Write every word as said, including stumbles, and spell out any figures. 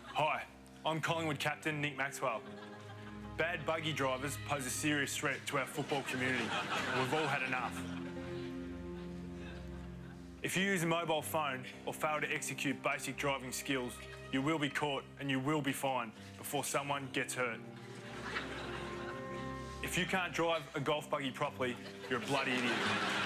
Hi, I'm Collingwood captain Nick Maxwell. Bad buggy drivers pose a serious threat to our football community, and we've all had enough. If you use a mobile phone or fail to execute basic driving skills, you will be caught and you will be fined before someone gets hurt. If you can't drive a golf buggy properly, you're a bloody idiot.